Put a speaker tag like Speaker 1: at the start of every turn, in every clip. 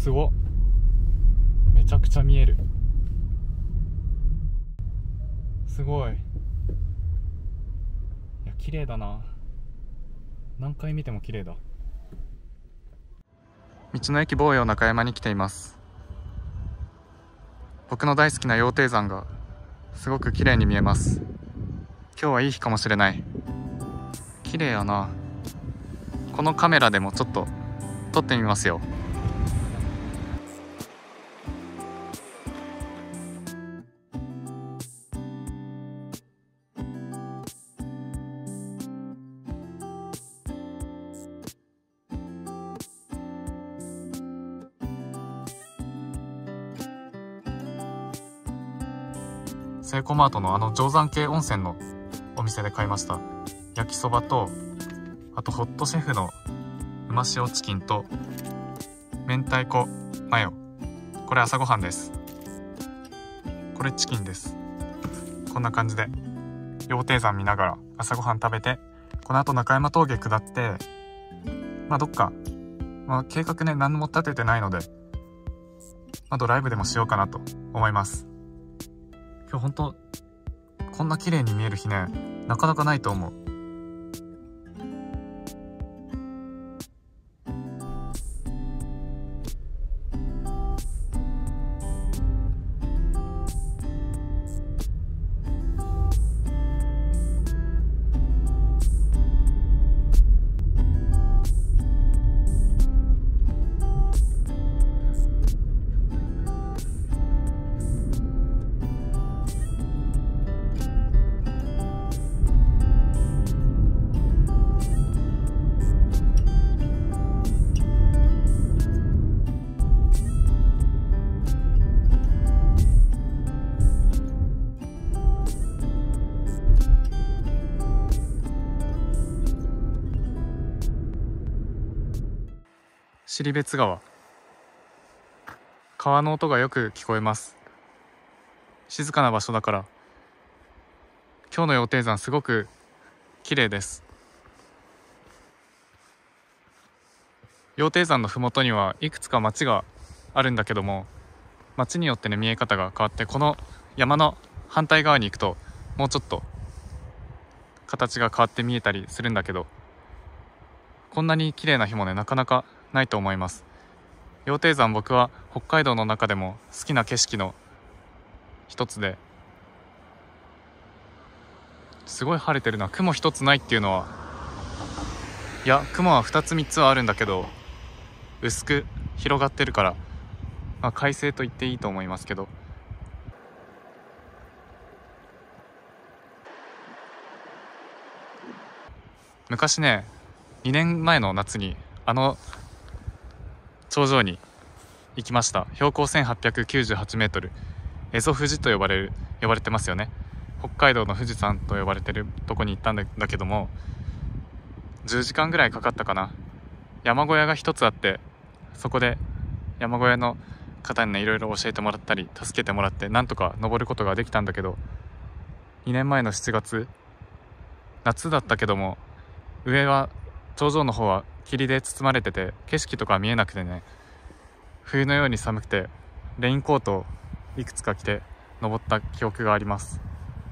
Speaker 1: すごっ、めちゃくちゃ見える。すごい。いや綺麗だな、何回見ても綺麗だ。道の駅望洋中山に来ています。僕の大好きな羊蹄山がすごく綺麗に見えます。今日はいい日かもしれない。綺麗やな。このカメラでもちょっと撮ってみますよ。セイコーマートの定山渓温泉のお店で買いました。焼きそばと、あとホットシェフのうま塩チキンと明太子マヨ。これ朝ごはんです。これチキンです。こんな感じで羊蹄山見ながら朝ごはん食べて、この後中山峠下って、どっか、計画ね何も立ててないので、ドライブでもしようかなと思います。今日ほんとこんな綺麗に見える日ね、なかなかないと思う。尻別川、川の音がよく聞こえます。静かな場所だから、今日の羊蹄山すごく綺麗です。羊蹄山のふもとにはいくつか町があるんだけども、町によってね見え方が変わって、この山の反対側に行くともうちょっと形が変わって見えたりするんだけど、こんなに綺麗な日もねなかなかないと思います。羊蹄山、僕は北海道の中でも好きな景色の一つで、すごい晴れてるな。雲一つないっていうのは、いや雲は2つ3つはあるんだけど薄く広がってるから、快晴と言っていいと思いますけど、昔ね2年前の夏に頂上に行きました。標高1898メートル、蝦夷富士と呼ばれてますよね。北海道の富士山と呼ばれてるとこに行ったんだけども、10時間ぐらいかかったかな。山小屋が一つあって、そこで山小屋の方にねいろいろ教えてもらったり助けてもらって、なんとか登ることができたんだけど、2年前の7月、夏だったけども、上は頂上の方は霧で包まれてて景色とか見えなくてね、冬のように寒くてレインコートをいくつか着て登った記憶があります。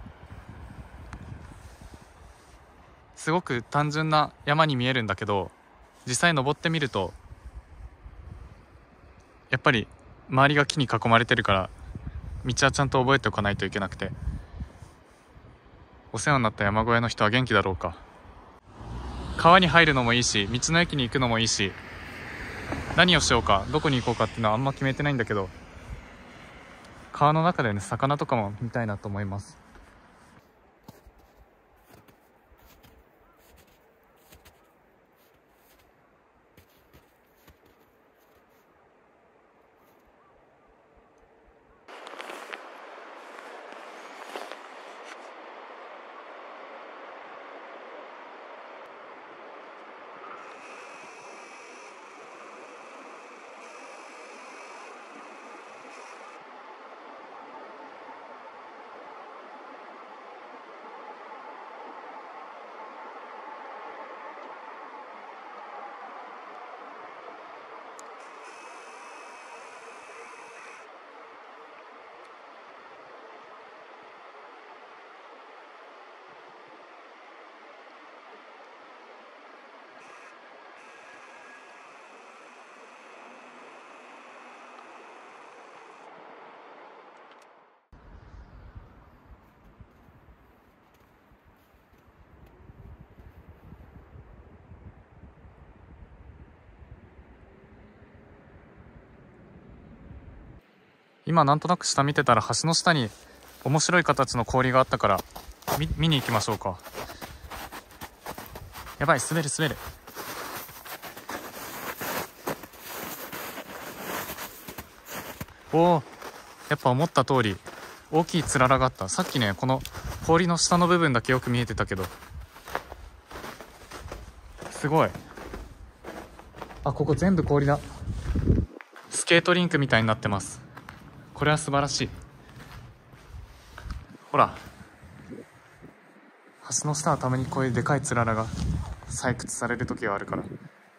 Speaker 1: すごく単純な山に見えるんだけど、実際登ってみるとやっぱり周りが木に囲まれてるから、道はちゃんと覚えておかないといけなくて、お世話になった山小屋の人は元気だろうか。川に入るのもいいし、道の駅に行くのもいいし、何をしようか、どこに行こうかっていうのはあんま決めてないんだけど、川の中でね魚とかも見たいなと思います。 今なんとなく下見てたら橋の下に面白い形の氷があったから見に行きましょうか。やばい、滑る滑る。おお、やっぱ思った通り大きいつららがあった。さっきねこの氷の下の部分だけよく見えてたけど、すごい。あ、ここ全部氷だ。スケートリンクみたいになってます。これは素晴らしい。ほら、橋の下はたまにこういうでかいつららが採掘される時があるから。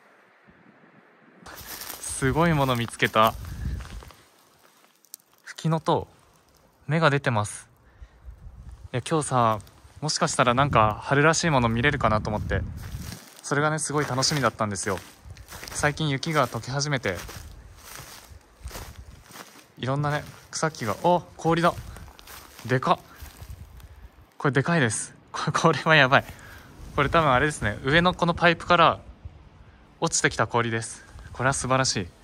Speaker 1: すごいもの見つけた。フキノトウ、芽が出てます。いや、今日さ、もしかしたらなんか春らしいもの見れるかなと思って、それがねすごい楽しみだったんですよ。最近雪が溶け始めて、いろんなね草木が、お、氷だ。でかっ。これでかいです。これはやばい。これ多分あれですね、上のこのパイプから落ちてきた氷です。これは素晴らしい。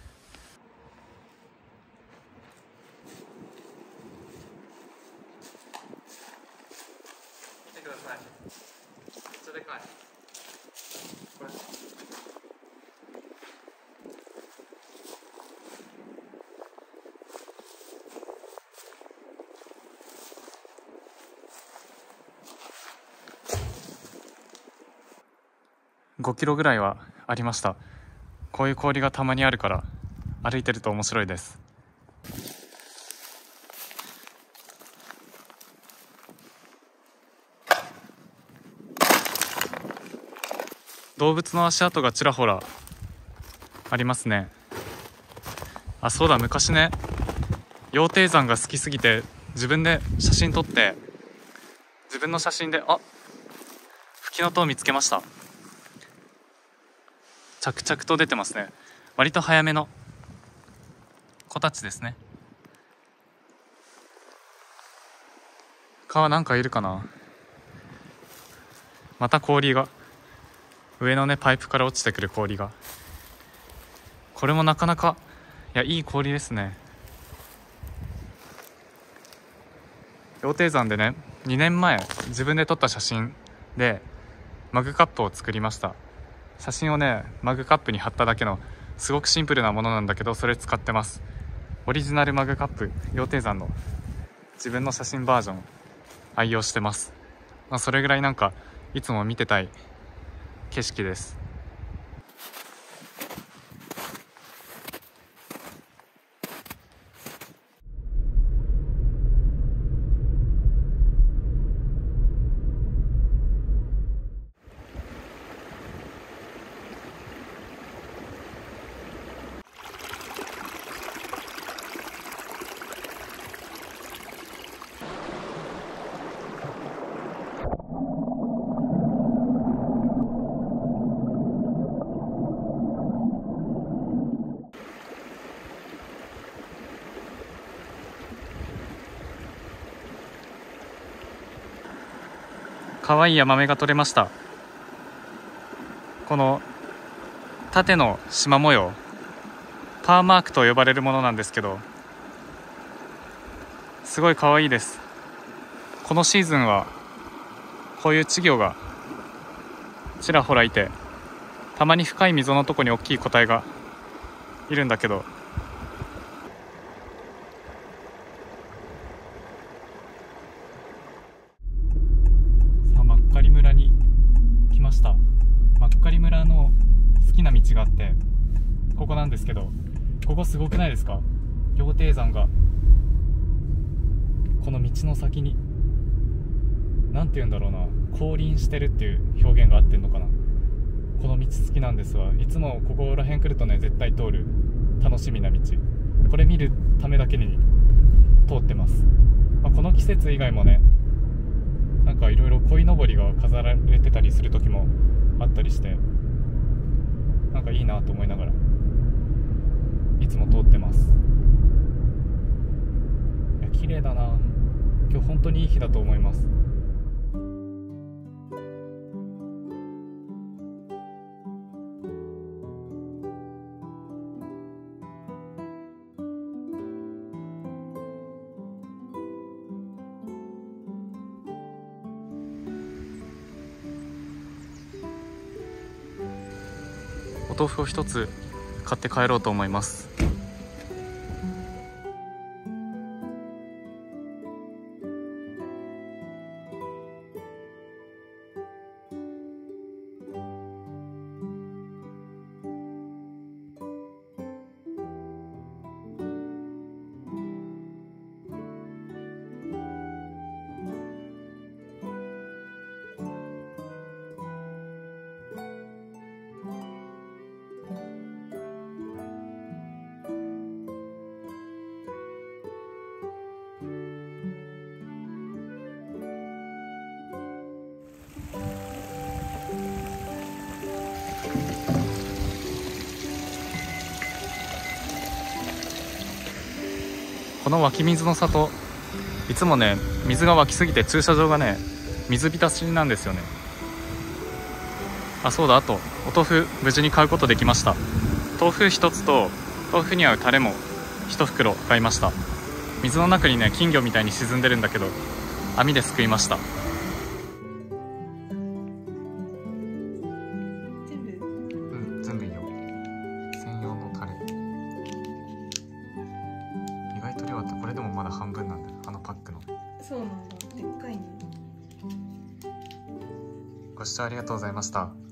Speaker 1: 見てください、めっちゃでかい。これ5キロぐらいはありました。こういう氷がたまにあるから歩いてると面白いです。動物の足跡がちらほらありますね。あ、そうだ、昔ね羊蹄山が好きすぎて自分で写真撮って、自分の写真で、あ、フキノトウ見つけました。着々と出てますね。割と早めの子たちですね。川なんかいるかな。また氷が、上のねパイプから落ちてくる氷が、これもなかなか、いや、いい氷ですね。羊蹄山でね2年前自分で撮った写真でマグカップを作りました。写真をねマグカップに貼っただけのすごくシンプルなものなんだけど、それ使ってます。オリジナルマグカップ、羊蹄山の自分の写真バージョン愛用してます。まあ、それぐらいなんかいつも見てたい景色です。可愛いヤマメが取れました。この縦の縞模様、パーマークと呼ばれるものなんですけど、すごい可愛いです。このシーズンはこういう稚魚がちらほらいて、たまに深い溝のとこに大きい個体がいるんだけど、さあ真っ赤り村に来ました。真っ赤り村の好きな道があって、ここなんですけど、ここすごくないですか。羊蹄山がこの道の先に、なんて言うんだろうな、降臨してるっていう表現が合ってんのかな。この道好きなんですわ。いつもここら辺来るとね絶対通る楽しみな道、これ見るためだけに通ってます。まあ、この季節以外もね、なんかいろいろ鯉のぼりが飾られてたりする時もあったりして、なんかいいなと思いながらいつも通ってます。いや、綺麗だな。今日本当にいい日だと思います。 豆腐を1つ買って帰ろうと思います。この湧き水の里、いつもね水が湧きすぎて駐車場がね水浸しなんですよね。あ、そうだ、あとお豆腐無事に買うことできました。豆腐1つと豆腐に合うタレも1袋買いました。水の中にね金魚みたいに沈んでるんだけど網ですくいました。全部いいよ。専用のタレ意外と量あって、これでもまだ半分なんだよ、あのパックの。
Speaker 2: そうなんだ、でっかいね。
Speaker 1: ご視聴ありがとうございました。